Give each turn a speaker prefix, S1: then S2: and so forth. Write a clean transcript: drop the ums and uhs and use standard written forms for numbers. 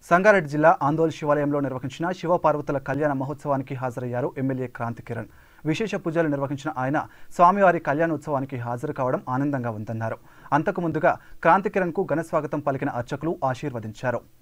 S1: సంగారెడ్డి జిల్లా ఆందోళన శివాలయంలో నిర్వహించిన శివపార్వతుల కళ్యాణ మహోత్సవానికి హాజరయ్యారు ఎమ్మెల్యే క్రాంతి కిరణ్. విశేష పూజలు నిర్వహించిన ఆయన స్వామివారి కళ్యాణోత్సవానికి హాజరు కావడం ఆనందంగా ఉందన్నారు. అంతకు ముందుగా క్రాంతి కిరణ్ కు ఘన స్వాగతం పలికిన అర్చకులు ఆశీర్వదించారు.